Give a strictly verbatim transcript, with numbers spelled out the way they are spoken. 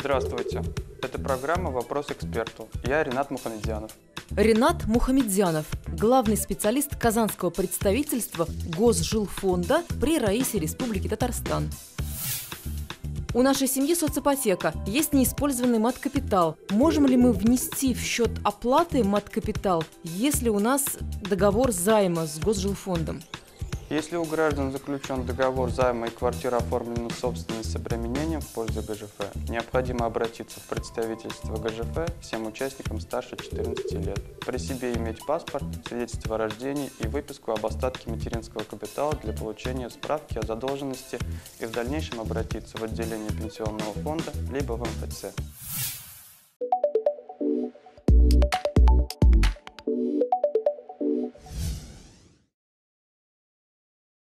Здравствуйте. Это программа «Вопрос эксперту». Я Ринат Мухамедзянов. Ринат Мухамедзянов, главный специалист казанского представительства Госжилфонда при Раисе Республики Татарстан. У нашей семьи соципотека, есть неиспользованный мат-капитал. Можем ли мы внести в счет оплаты мат-капитал, если у нас договор займа с Госжилфондом? Если у граждан заключен договор займа и квартира оформлена в собственность с обременением в пользу ГЖФ, необходимо обратиться в представительство ГЖФ всем участникам старше четырнадцати лет. При себе иметь паспорт, свидетельство о рождении и выписку об остатке материнского капитала для получения справки о задолженности и в дальнейшем обратиться в отделение пенсионного фонда либо в эм эф цэ.